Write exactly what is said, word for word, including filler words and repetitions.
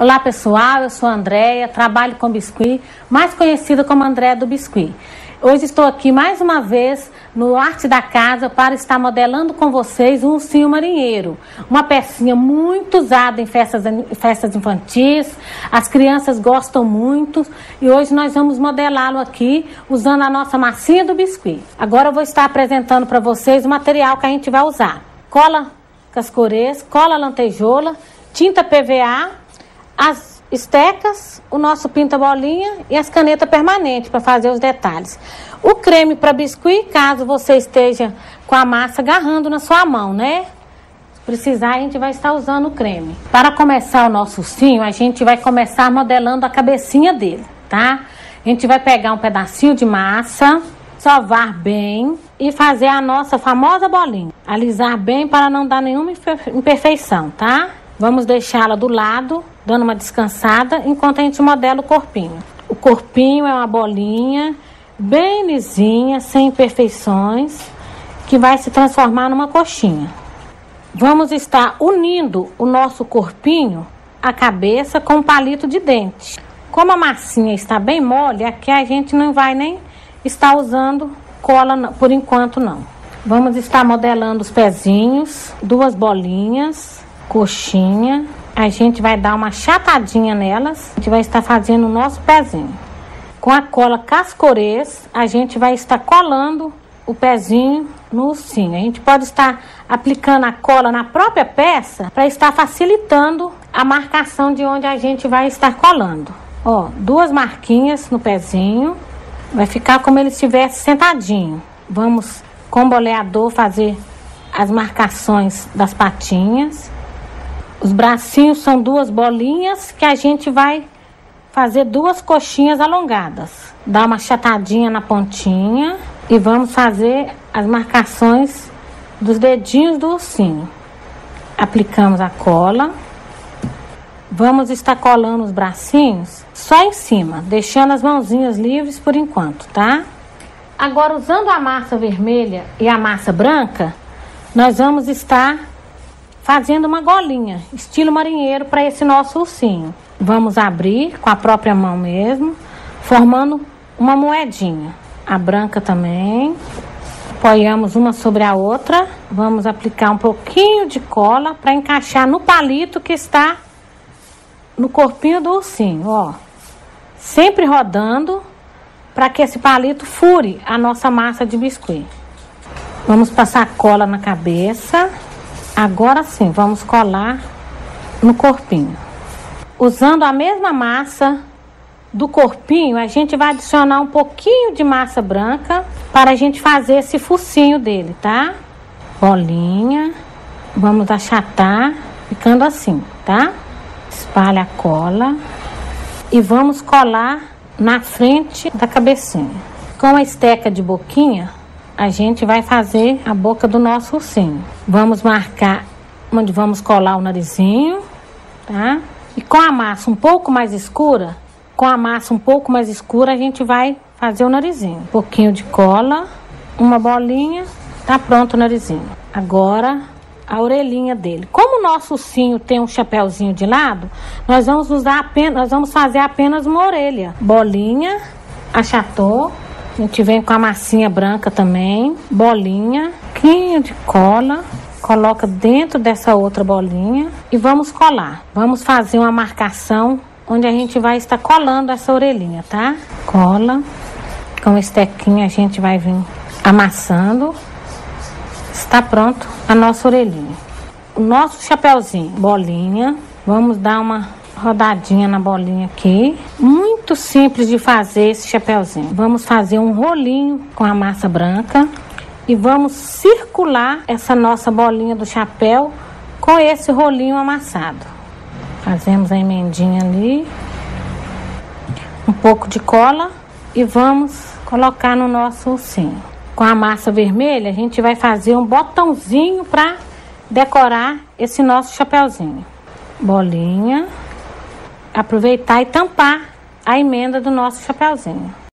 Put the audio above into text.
Olá pessoal, eu sou a Andréia, trabalho com biscuit, mais conhecida como Andréia do Biscuit. Hoje estou aqui mais uma vez no Arte da Casa para estar modelando com vocês um ursinho marinheiro. Uma pecinha muito usada em festas, festas infantis, as crianças gostam muito e hoje nós vamos modelá-lo aqui usando a nossa massinha do biscuit. Agora eu vou estar apresentando para vocês o material que a gente vai usar. Cola cascorês, cola lantejoula, tinta P V A, as estecas, o nosso pinta-bolinha e as canetas permanentes para fazer os detalhes. O creme para biscuit, caso você esteja com a massa agarrando na sua mão, né? Se precisar, a gente vai estar usando o creme. Para começar o nosso ursinho, a gente vai começar modelando a cabecinha dele, tá? A gente vai pegar um pedacinho de massa, sovar bem e fazer a nossa famosa bolinha. Alisar bem para não dar nenhuma imperfeição, tá? Vamos deixá-la do lado, dando uma descansada, enquanto a gente modela o corpinho. O corpinho é uma bolinha bem lisinha, sem imperfeições, que vai se transformar numa coxinha. Vamos estar unindo o nosso corpinho à cabeça com um palito de dente. Como a massinha está bem mole, aqui a gente não vai nem estar usando cola por enquanto não. Vamos estar modelando os pezinhos, duas bolinhas, coxinha, a gente vai dar uma chatadinha nelas, a gente vai estar fazendo o nosso pezinho. Com a cola cascorês, a gente vai estar colando o pezinho no ursinho. A gente pode estar aplicando a cola na própria peça para estar facilitando a marcação de onde a gente vai estar colando. Ó, duas marquinhas no pezinho, vai ficar como ele estivesse sentadinho. Vamos com o boleador fazer as marcações das patinhas. Os bracinhos são duas bolinhas que a gente vai fazer duas coxinhas alongadas. Dá uma chatadinha na pontinha e vamos fazer as marcações dos dedinhos do ursinho. Aplicamos a cola. Vamos estar colando os bracinhos só em cima, deixando as mãozinhas livres por enquanto, tá? Agora, usando a massa vermelha e a massa branca, nós vamos estar fazendo uma golinha, estilo marinheiro, para esse nosso ursinho. Vamos abrir com a própria mão mesmo, formando uma moedinha. A branca também. Apoiamos uma sobre a outra. Vamos aplicar um pouquinho de cola para encaixar no palito que está no corpinho do ursinho, ó. Sempre rodando para que esse palito fure a nossa massa de biscuit. Vamos passar cola na cabeça. Agora sim, vamos colar no corpinho. Usando a mesma massa do corpinho, a gente vai adicionar um pouquinho de massa branca para a gente fazer esse focinho dele, tá? Bolinha. Vamos achatar, ficando assim, tá? Espalha a cola e vamos colar na frente da cabecinha. Com a esteca de boquinha, a gente vai fazer a boca do nosso ursinho. Vamos marcar onde vamos colar o narizinho, tá? E com a massa um pouco mais escura, com a massa um pouco mais escura, a gente vai fazer o narizinho. Um pouquinho de cola, uma bolinha, tá pronto o narizinho. Agora, a orelhinha dele. Como o nosso ursinho tem um chapéuzinho de lado, nós vamos usar apenas, nós vamos fazer apenas uma orelha. Bolinha, achatou. A gente vem com a massinha branca também, bolinha, pouquinho de cola, coloca dentro dessa outra bolinha e vamos colar. Vamos fazer uma marcação onde a gente vai estar colando essa orelhinha, tá? Cola, com estequinha a gente vai vir amassando. Está pronto a nossa orelhinha. O nosso chapéuzinho, bolinha, vamos dar uma rodadinha na bolinha aqui. Muito simples de fazer esse chapéuzinho. Vamos fazer um rolinho com a massa branca e vamos circular essa nossa bolinha do chapéu com esse rolinho amassado. Fazemos a emendinha ali, um pouco de cola e vamos colocar no nosso ursinho. Com a massa vermelha, a gente vai fazer um botãozinho para decorar esse nosso chapéuzinho. Bolinha. Aproveitar e tampar a emenda do nosso chapéuzinho.